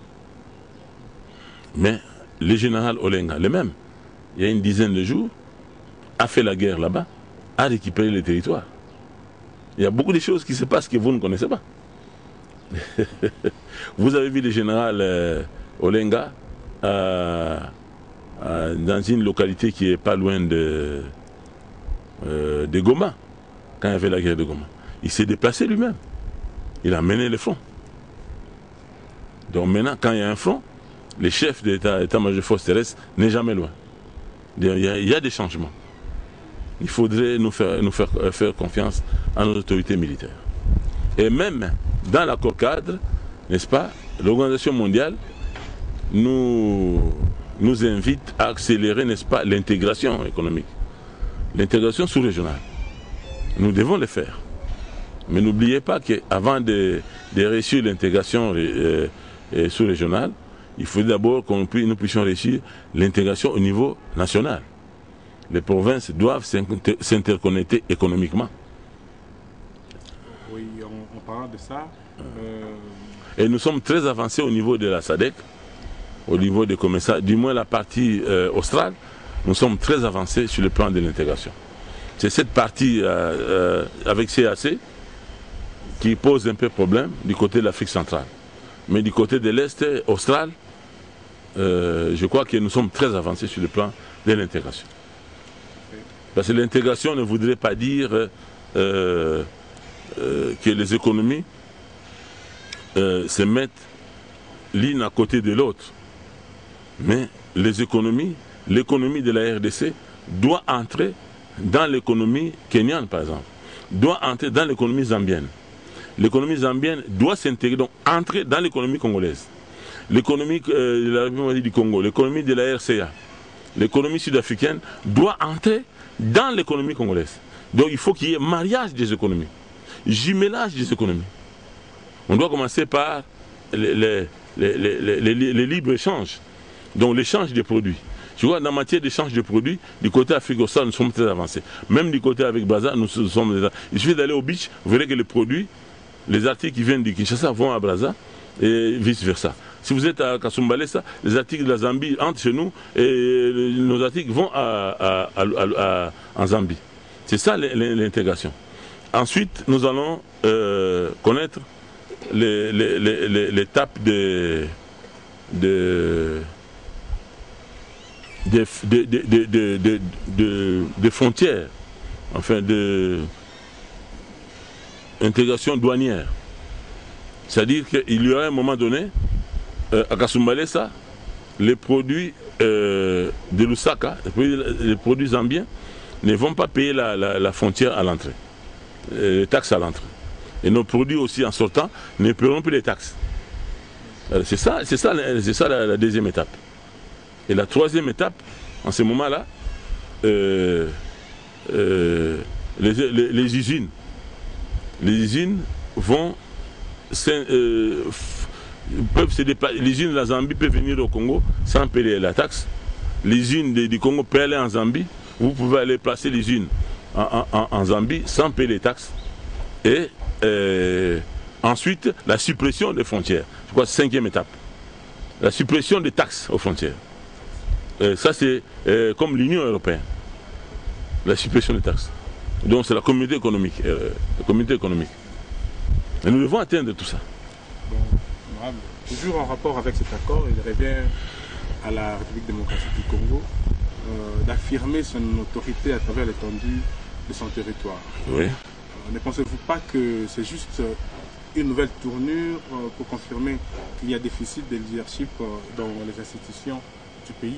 Mais le général Olenga, le même, il y a une dizaine de jours, a fait la guerre là-bas, a récupéré le territoire. Il y a beaucoup de choses qui se passent que vous ne connaissez pas. Vous avez vu le général euh, Olenga euh, euh, dans une localité qui n'est pas loin de, euh, de Goma, quand il y avait la guerre de Goma. Il s'est déplacé lui-même. Il a mené le front. Donc maintenant, quand il y a un front, les chefs de l'état-major force terrestre n'est jamais loin. Il y, a, il y a des changements. Il faudrait nous faire, nous faire, faire confiance à nos autorités militaires. Et même dans l'accord cadre, n'est-ce pas, l'Organisation mondiale nous, nous invite à accélérer, n'est-ce pas, l'intégration économique, l'intégration sous-régionale. Nous devons le faire. Mais n'oubliez pas qu'avant de, de réussir l'intégration euh, euh, sous-régionale, il faut d'abord que nous puissions réussir l'intégration au niveau national. Les provinces doivent s'interconnecter économiquement. Oui, en, en parlant de ça... Euh... Et nous sommes très avancés au niveau de la S A D C, au niveau des commerçants, du moins la partie euh, australe, nous sommes très avancés sur le plan de l'intégration. C'est cette partie euh, euh, avec C A C qui pose un peu problème du côté de l'Afrique centrale. Mais du côté de l'Est austral, euh, je crois que nous sommes très avancés sur le plan de l'intégration. Parce que l'intégration ne voudrait pas dire euh, euh, que les économies euh, se mettent l'une à côté de l'autre. Mais les économies, l'économie de la R D C doit entrer dans l'économie kenyane, par exemple, doit entrer dans l'économie zambienne. L'économie zambienne doit s'intégrer, donc entrer dans l'économie congolaise. L'économie euh, de la République du Congo, l'économie de la R C A, l'économie sud-africaine doit entrer dans l'économie congolaise. Donc il faut qu'il y ait mariage des économies, jumelage des économies. On doit commencer par les, les, les, les, les, les libres-échanges, donc l'échange des produits. Tu vois, dans la matière d'échange de produits, du côté Afrique australe, nous sommes très avancés. Même du côté avec Brazza, nous sommes... Il suffit d'aller au beach, vous verrez que les produits, les articles qui viennent du Kinshasa vont à Brazza et vice-versa. Si vous êtes à Kasumbalesa, les articles de la Zambie entrent chez nous et nos articles vont à, à, à, à, en Zambie. C'est ça l'intégration. Ensuite, nous allons euh, connaître l'étape de... de Des, des, des, des, des, des, des, des frontières, enfin de intégration douanière. C'est-à-dire qu'il y aura un moment donné, euh, à Kasumbalesa, les produits euh, de Lusaka, les produits, les produits zambiens, ne vont pas payer la, la, la frontière à l'entrée, les taxes à l'entrée. Et nos produits aussi en sortant ne paieront plus les taxes. C'est ça, c'est ça, c'est ça la, la deuxième étape. Et la troisième étape, en ce moment-là, euh, euh, les, les, les usines. Les usines vont euh, peuvent se déplacer. Les usines de la Zambie peuvent venir au Congo sans payer la taxe. Les usines du Congo peuvent aller en Zambie. Vous pouvez aller placer les usines en, en, en Zambie sans payer les taxes. Et euh, ensuite, la suppression des frontières. Je crois que c'est la cinquième étape. La suppression des taxes aux frontières. Euh, ça c'est euh, comme l'Union européenne, la suppression des taxes. Donc c'est la communauté économique, euh, la communauté économique. Et nous devons atteindre tout ça. Bon, toujours en rapport avec cet accord, il revient à la République démocratique du Congo euh, d'affirmer son autorité à travers l'étendue de son territoire. Oui. Euh, ne pensez-vous pas que c'est juste une nouvelle tournure euh, pour confirmer qu'il y a déficit de leadership euh, dans les institutions du pays?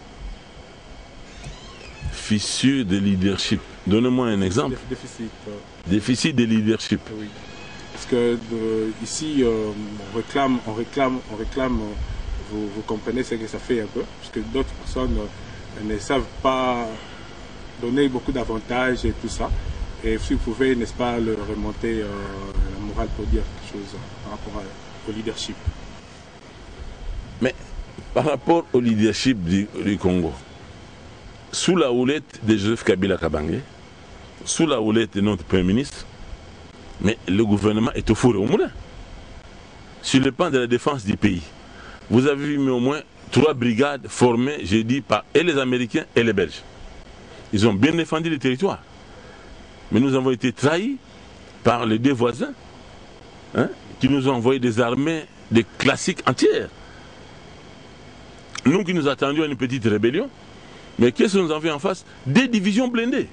Fissure de leadership. Donnez-moi un exemple. Déficit. Euh... Déficit de leadership. Oui. Parce que euh, ici, euh, on réclame, on réclame, on réclame. Euh, vous, vous comprenez ce que ça fait un peu, parce que d'autres personnes euh, ne savent pas donner beaucoup d'avantages et tout ça. Et si vous pouvez, n'est-ce pas, leur remonter euh, la morale pour dire quelque chose par rapport à, au leadership. Mais par rapport au leadership du, du Congo, sous la houlette de Joseph Kabila Kabange, sous la houlette de notre Premier ministre, mais le gouvernement est au four et au moulin. Sur le plan de la défense du pays, vous avez vu au moins trois brigades formées, j'ai dit, par et les Américains et les Belges. Ils ont bien défendu le territoire. Mais nous avons été trahis par les deux voisins, hein, qui nous ont envoyé des armées, des classiques entières. Nous qui nous attendions à une petite rébellion, mais qu'est-ce que nous avons en face? Des divisions blindées.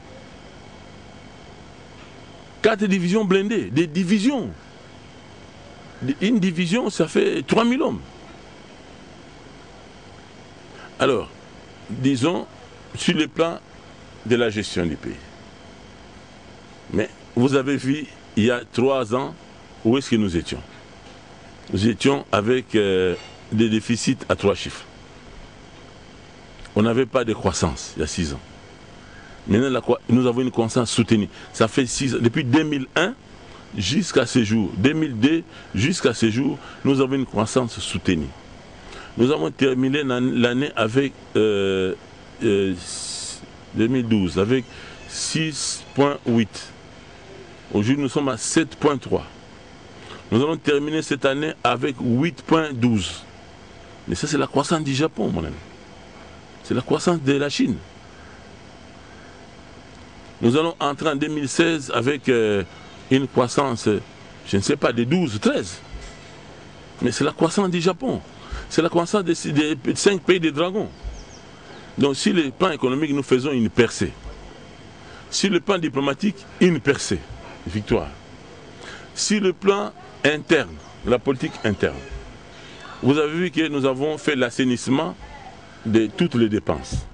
Quatre divisions blindées, des divisions. Une division, ça fait trois mille hommes. Alors, disons, sur le plan de la gestion du pays. Mais vous avez vu, il y a trois ans, où est-ce que nous étions? Nous étions avec euh, des déficits à trois chiffres. On n'avait pas de croissance il y a six ans. Maintenant, la, nous avons une croissance soutenue. Ça fait six ans. Depuis deux mille un jusqu'à ce jour, deux mille deux jusqu'à ce jour, nous avons une croissance soutenue. Nous avons terminé l'année avec euh, euh, deux mille douze avec six virgule huit. Aujourd'hui, nous sommes à sept virgule trois. Nous allons terminer cette année avec huit virgule douze. Mais ça, c'est la croissance du Japon, mon ami. C'est la croissance de la Chine. Nous allons entrer en deux mille seize avec euh, une croissance, je ne sais pas, de douze, treize. Mais c'est la croissance du Japon. C'est la croissance des, des, des cinq pays des dragons. Donc, sur le plan économique, nous faisons une percée. Sur le plan diplomatique, une percée. Victoire. Sur le plan interne, la politique interne, vous avez vu que nous avons fait l'assainissement de toutes les dépenses.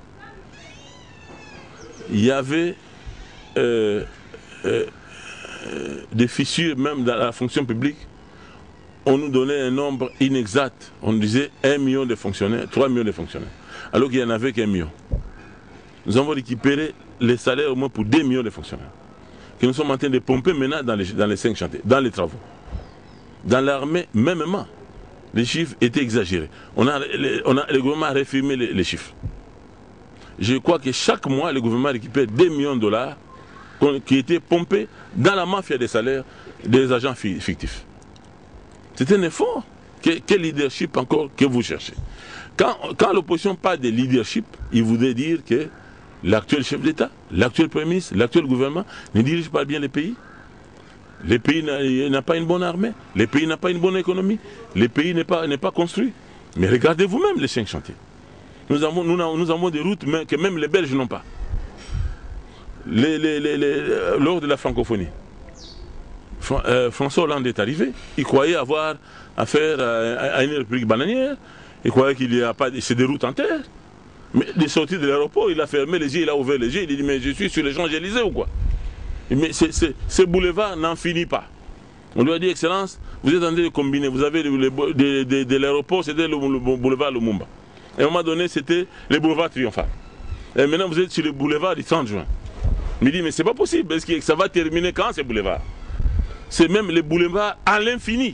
Il y avait euh, euh, euh, des fissures même dans la fonction publique. On nous donnait un nombre inexact. On nous disait un million de fonctionnaires, trois millions de fonctionnaires. Alors qu'il n'y en avait qu'un million. Nous avons récupéré les salaires au moins pour deux millions de fonctionnaires. Que nous sommes en train de pomper maintenant dans les, dans les cinq chantiers, dans les travaux. Dans l'armée, mêmement, les chiffres étaient exagérés. On a, les, on a, le gouvernement a réfirmé les, les chiffres. Je crois que chaque mois, le gouvernement récupère deux millions de dollars qui étaient pompés dans la mafia des salaires des agents fictifs. C'est un effort. Quel, quel leadership encore que vous cherchez? Quand, quand l'opposition parle de leadership, il voudrait dire que l'actuel chef d'État, l'actuel Premier ministre, l'actuel gouvernement ne dirige pas bien les pays. Le pays n'a pas une bonne armée, le pays n'a pas une bonne économie, le pays n'est pas, n'est pas construit. Mais regardez vous-même les cinq chantiers. Nous avons, nous, nous avons des routes que même les Belges n'ont pas. Les, les, les, les, lors de la francophonie, François Hollande est arrivé, il croyait avoir affaire à une république bananière, il croyait qu'il n'y a pas, c'est des routes en terre. Mais il est sorti de l'aéroport, il a fermé les yeux, il a ouvert les yeux, il a dit mais je suis sur les Champs-Élysées ou quoi? Mais ce boulevard n'en finit pas. On lui a dit, Excellence, vous êtes en train de combiner. Vous avez le, le, de, de, de l'aéroport, c'était le, le boulevard Lumumba. Et à un moment donné, c'était le boulevard Triomphal. Et maintenant, vous êtes sur le boulevard du trente juin. Il me dit, mais c'est pas possible, parce que ça va terminer quand ce boulevard? C'est même le boulevard à l'infini.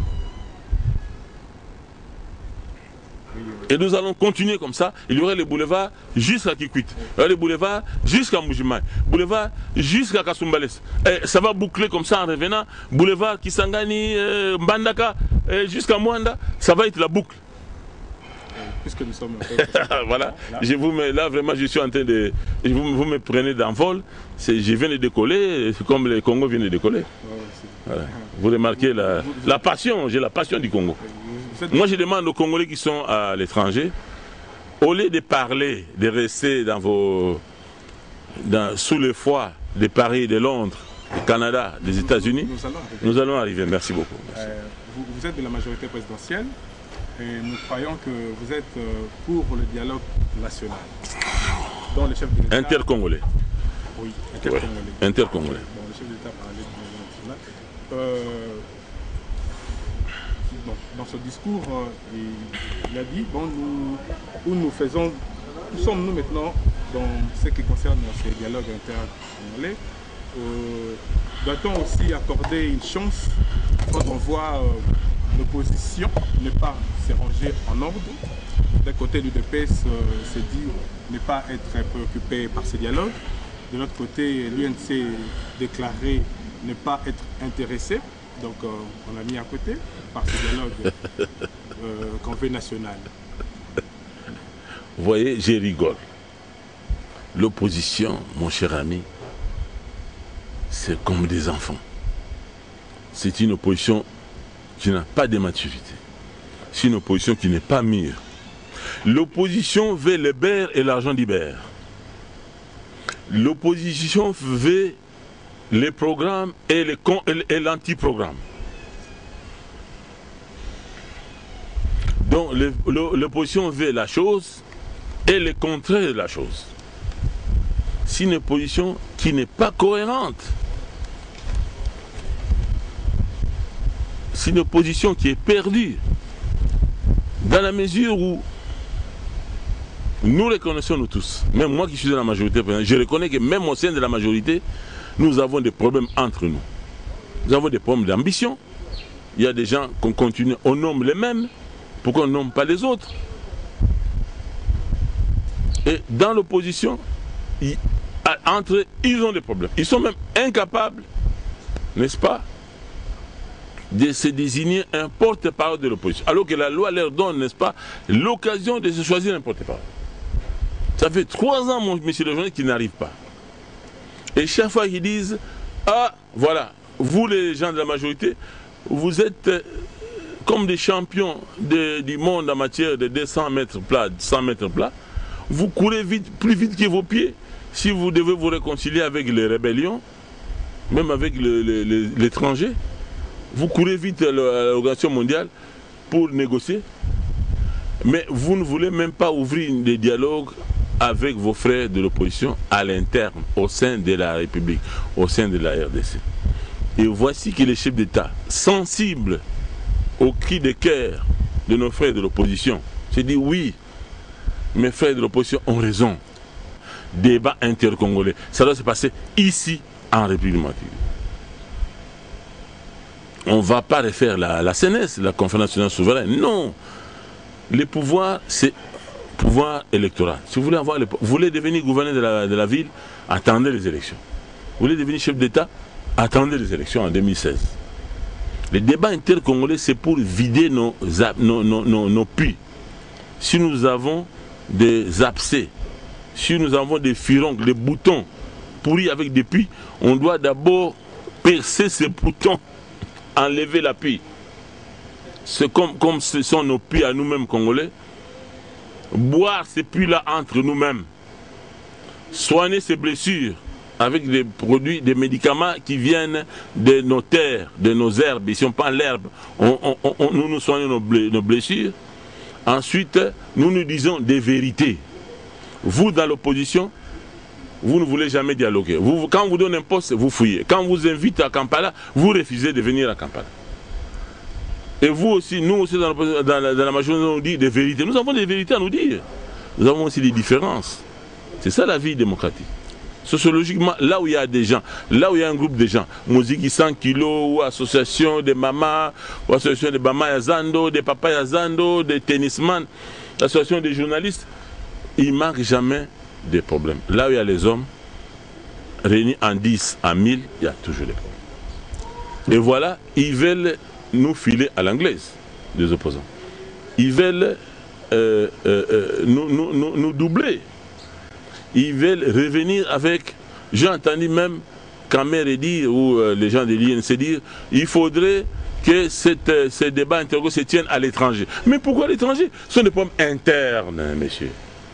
Et nous allons continuer comme ça. Il y aurait le boulevard jusqu'à Kikwit. Il y aurait le boulevard jusqu'à Mujimai. Boulevard jusqu'à Kassumbales. Et ça va boucler comme ça en revenant. Boulevard Kisangani, euh, Mbandaka, euh, jusqu'à Mwanda. Ça va être la boucle. Puisque nous sommes voilà. Je vous mets, là, vraiment, je suis en train de. Vous, vous me prenez d'envol. Je viens de décoller. C'est comme le Congo vient de décoller. Voilà. Vous remarquez la, la passion. J'ai la passion du Congo. Moi, je demande aux Congolais qui sont à l'étranger, au lieu de parler, de rester dans vos, dans, sous le foie de Paris, de Londres, du Canada, des États-Unis, nous, nous, nous allons arriver. Merci beaucoup. Merci. Euh, vous, vous êtes de la majorité présidentielle et nous croyons que vous êtes pour le dialogue national. Dont le chef de l'État... Intercongolais. Oui, intercongolais. Ouais, intercongolais. Bon, le chef de l'État parlait du dialogue national. Euh, Bon, dans ce discours, euh, il, il a dit, bon, nous, où nous faisons, où sommes nous maintenant dans ce qui concerne ces dialogues intercongolais? euh, Doit-on aussi accorder une chance quand on voit euh, l'opposition ne pas se ranger en ordre? D'un côté, l'U D P S euh, se dit ne pas être préoccupé par ces dialogues. De l'autre côté, l'U N C déclaré ne pas être intéressé. Donc euh, on a mis à côté par ce dialogue euh, convoi national. Vous voyez, je rigole. L'opposition, mon cher ami, c'est comme des enfants. C'est une opposition qui n'a pas de maturité. C'est une opposition qui n'est pas mûre. L'opposition veut le beurre et l'argent d'Iber. L'opposition veut les programmes et l'anti-programme. Donc l'opposition veut la chose et le contraire de la chose. C'est une opposition qui n'est pas cohérente. C'est une opposition qui est perdue. Dans la mesure où nous reconnaissons nous tous, même moi qui suis dans la majorité, je reconnais que même au sein de la majorité, nous avons des problèmes entre nous. Nous avons des problèmes d'ambition. Il y a des gens qu'on continue, on nomme les mêmes, pourquoi on ne nomme pas les autres? Et dans l'opposition, entre eux, ils ont des problèmes. Ils sont même incapables, n'est-ce pas, de se désigner un porte-parole de l'opposition. Alors que la loi leur donne, n'est-ce pas, l'occasion de se choisir un porte-parole. Ça fait trois ans, mon monsieur le journaliste, qu'ils n'arrivent pas. Et chaque fois qu'ils disent, ah, voilà, vous les gens de la majorité, vous êtes comme des champions de, du monde en matière de deux cents mètres plats, cent mètres plats, vous courez vite, plus vite que vos pieds. Si vous devez vous réconcilier avec les rébellions, même avec l'étranger, vous courez vite à l'organisation mondiale pour négocier, mais vous ne voulez même pas ouvrir des dialogues avec vos frères de l'opposition à l'interne, au sein de la République, au sein de la R D C. Et voici que les chefs d'État, sensibles au cri de cœur de nos frères de l'opposition, se disent oui, mes frères de l'opposition ont raison. Débat intercongolais, ça doit se passer ici en République démocratique. On ne va pas refaire la, la C N E S, la Conférence nationale souveraine. Non. Le pouvoir, c'est pouvoir électoral. Si vous voulez, avoir le, vous voulez devenir gouverneur de la, de la ville, attendez les élections. Vous voulez devenir chef d'État, attendez les élections en deux mille seize. Le débat intercongolais, c'est pour vider nos, nos, nos, nos, nos puits. Si nous avons des abcès, si nous avons des furoncles, des boutons pourris avec des puits, on doit d'abord percer ces boutons, enlever la puits. C'est comme, comme ce sont nos puits à nous-mêmes congolais. Boire ces puits-là entre nous-mêmes. Soigner ces blessures avec des produits, des médicaments qui viennent de nos terres, de nos herbes. Et si on prend l'herbe, on, on, on, nous nous soignons nos, nos blessures. Ensuite, nous nous disons des vérités. Vous, dans l'opposition, vous ne voulez jamais dialoguer. Vous, quand on vous donne un poste, vous fouillez. Quand on vous invite à Kampala, vous refusez de venir à Kampala. Et vous aussi, nous aussi, dans la, dans la, dans la majorité, on nous dit des vérités. Nous avons des vérités à nous dire. Nous avons aussi des différences. C'est ça la vie démocratique. Sociologiquement, là où il y a des gens, là où il y a un groupe de gens, Musique cent kilos, ou association des mamas, ou association des mamas Yazando, des papas Yazando, des tennisman, association des journalistes, il ne manque jamais des problèmes. Là où il y a les hommes, réunis en dix, en mille, il y a toujours des problèmes. Et voilà, ils veulent nous filer à l'anglaise, les opposants. Ils veulent euh, euh, euh, nous, nous, nous, nous doubler. Ils veulent revenir avec, j'ai entendu même Kamere dire, ou euh, les gens de l'I N C dire, il faudrait que cette, euh, ce débat intergo se tienne à l'étranger. Mais pourquoi à l'étranger? Ce sont des problèmes internes, messieurs.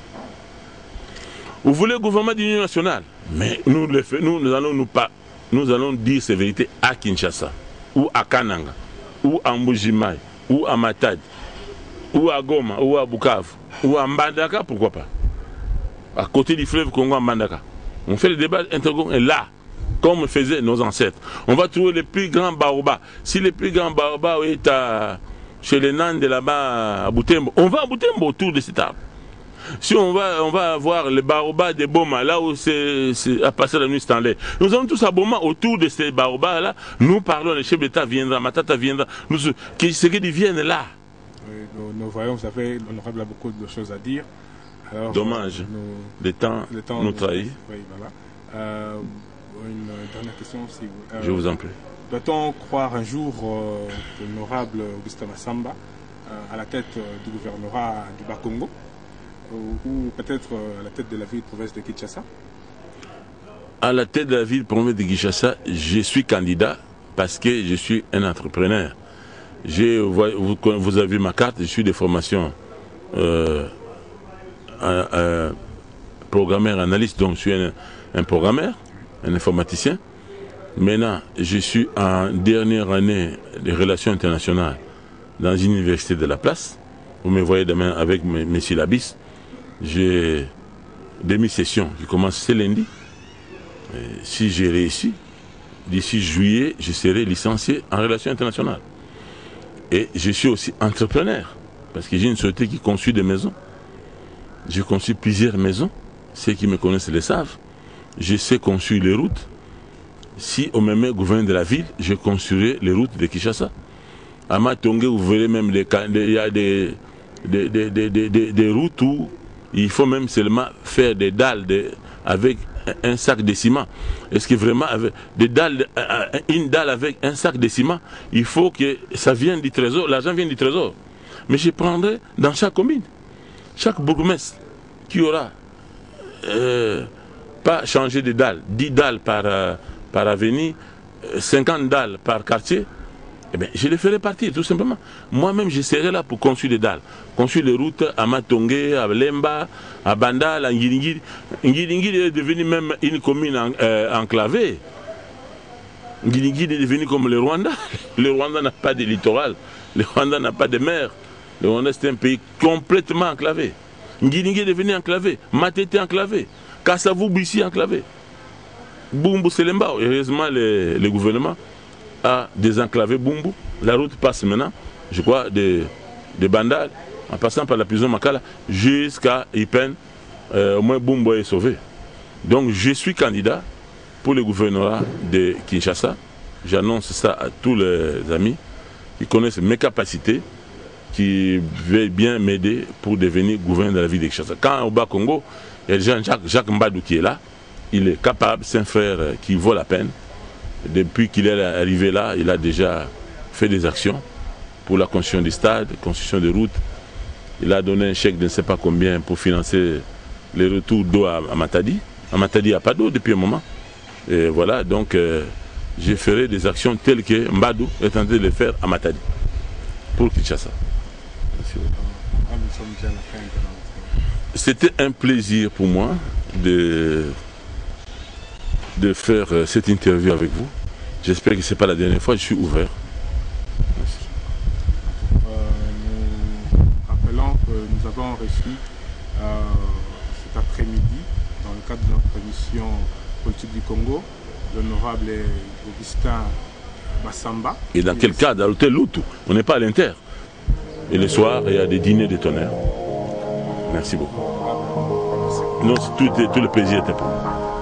Vous voulez le gouvernement de l'Union nationale? Mais nous, le fait, nous, nous, allons nous, pas, nous allons dire ces vérités à Kinshasa, ou à Kananga, ou à Mbujimai, ou à Matadi, ou à Goma, ou à Bukavu, ou à Mbandaka, pourquoi pas? À côté du fleuve Congo à Mbandaka. On fait le débat intercongolais là, comme faisaient nos ancêtres. On va trouver les plus grands baobabs. Si les plus grands baobabs est à, chez les Nandes là-bas à Butembo, on va à Butembo autour de cet arbre. Si on va, on va voir les baobabs de Boma, là où c'est à passer la nuit Stanley. Nous allons tous à Boma autour de ces baobabs là. Nous parlons, le chef d'État viendra, Matata viendra. Nous, ce qu'ils viennent là. Oui, nous, nous voyons, vous savez, l'honorable a beaucoup de choses à dire. Alors, dommage, nous, le, temps le temps nous trahit. Oui, voilà. Euh, une dernière question, si vous, euh, je vous en prie. Doit-on croire un jour euh, l'honorable Augustin Massamba euh, à la tête euh, du gouvernorat du Bas-Congo, ou, ou peut-être euh, à la tête de la ville-province de Kinshasa? À la tête de la ville-province de Kinshasa, je suis candidat parce que je suis un entrepreneur. Vous, vous avez vu ma carte, je suis de formation euh, un, un programmeur analyste, donc je suis un, un programmeur, un informaticien. Maintenant, je suis en dernière année de relations internationales dans une université de la place. Vous me voyez demain avec mes, mes syllabis. J'ai demi-session qui commence ce lundi. Et si j'ai réussi, d'ici juillet, je serai licencié en relations internationales. Et je suis aussi entrepreneur, parce que j'ai une société qui construit des maisons. J'ai construit plusieurs maisons. Ceux qui me connaissent le savent. Je sais construire les routes. Si on me met gouverneur de la ville, je construirai les routes de Kinshasa. À Matongue, vous verrez même des, il y a des, des, des, des, des, des routes où il faut même seulement faire des dalles de, avec un sac de ciment. Est-ce que vraiment, avec des dalles, une dalle avec un sac de ciment, il faut que ça vienne du trésor, l'argent vienne du trésor. Mais je prendrai dans chaque commune, chaque bourgmestre qui aura euh, pas changé de dalles, dix dalles par, euh, par avenue, cinquante dalles par quartier, eh bien, je les ferai partir, tout simplement. Moi-même, je serai là pour construire des dalles. Construire les routes à Matongue, à Lemba, à Bandal, à Ngiringiri. Ngiringiri est devenu même une commune en, euh, enclavée. Ngiringiri est devenu comme le Rwanda. Le Rwanda n'a pas de littoral. Le Rwanda n'a pas de mer. Le Rwanda, c'est un pays complètement enclavé. Ngiringiri est devenu enclavé. Matete enclavé. Kassavou, Bissi enclavé. Bumbu, Selemba. Heureusement, le, le gouvernement à désenclaver Bumbu. La route passe maintenant, je crois, de, de Bandal, en passant par la prison Makala, jusqu'à Ipen. Euh, au moins Bumbu est sauvé. Donc je suis candidat pour le gouvernorat de Kinshasa. J'annonce ça à tous les amis qui connaissent mes capacités, qui veulent bien m'aider pour devenir gouverneur de la ville de Kinshasa. Quand au Bas-Congo, il y a Jean-Jacques Jacques Mbadou qui est là. Il est capable, c'est un frère qui vaut la peine. Depuis qu'il est arrivé là, il a déjà fait des actions pour la construction des stades, construction des routes. Il a donné un chèque de ne sais pas combien pour financer les retours d'eau à, à Matadi. À Matadi, il n'y a pas d'eau depuis un moment. Et voilà, donc euh, je ferai des actions telles que Mbadou est en train de les faire à Matadi, pour Kinshasa. C'était un plaisir pour moi de... de faire euh, cette interview avec vous. J'espère que ce n'est pas la dernière fois, je suis ouvert. Merci. Euh, nous rappelons que nous avons reçu euh, cet après-midi, dans le cadre de notre émission politique du Congo, l'honorable Augustin Bassamba. Et dans quel cadre? À l'hôtel Loutou. On n'est pas à l'Inter. Et le soir, il y a des dîners de tonnerre. Merci beaucoup. Non, tout, tout le plaisir était pour moi.